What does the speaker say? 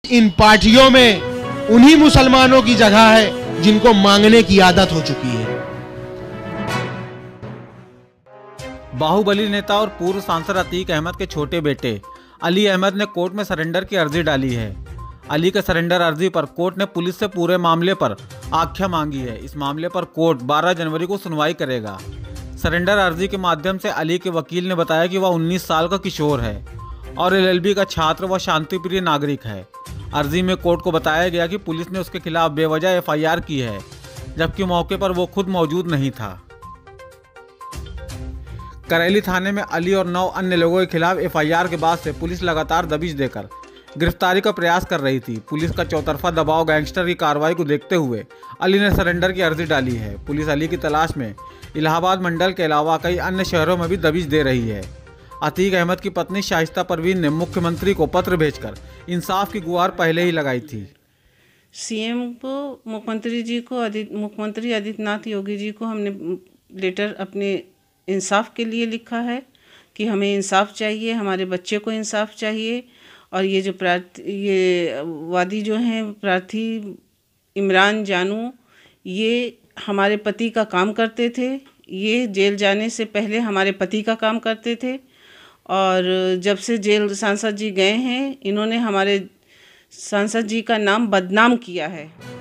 इन पार्टियों में उन्हीं मुसलमानों की जगह है जिनको मांगने की आदत हो चुकी है। बाहुबली नेता और पूर्व सांसद अतीक अहमद के छोटे बेटे अली अहमद ने कोर्ट में सरेंडर की अर्जी डाली है। अली के सरेंडर अर्जी पर कोर्ट ने पुलिस से पूरे मामले पर आख्या मांगी है। इस मामले पर कोर्ट 12 जनवरी को सुनवाई करेगा। सरेंडर अर्जी के माध्यम से अली के वकील ने बताया कि वह 19 साल का किशोर है और LLB का छात्र व शांतिप्रिय नागरिक है। अर्जी में कोर्ट को बताया गया कि पुलिस ने उसके खिलाफ बेवजह FIR की है, जबकि मौके पर वो खुद मौजूद नहीं था। करेली थाने में अली और 9 अन्य लोगों के खिलाफ FIR के बाद से पुलिस लगातार दबिश देकर गिरफ्तारी का प्रयास कर रही थी। पुलिस का चौतरफा दबाव गैंगस्टर की कार्रवाई को देखते हुए अली ने सरेंडर की अर्जी डाली है। पुलिस अली की तलाश में इलाहाबाद मंडल के अलावा कई अन्य शहरों में भी दबिश दे रही है। अतीक अहमद की पत्नी शाइस्ता परवीन ने मुख्यमंत्री को पत्र भेजकर इंसाफ की गुहार पहले ही लगाई थी। CM को, मुख्यमंत्री आदित्यनाथ योगी जी को हमने लेटर अपने इंसाफ के लिए लिखा है कि हमें इंसाफ चाहिए, हमारे बच्चे को इंसाफ चाहिए। और ये जो वादी जो हैं प्रार्थी इमरान जानू, ये हमारे पति का काम करते थे। ये जेल जाने से पहले हमारे पति का काम करते थे और जब से जेल सांसद जी गए हैं, इन्होंने हमारे सांसद जी का नाम बदनाम किया है।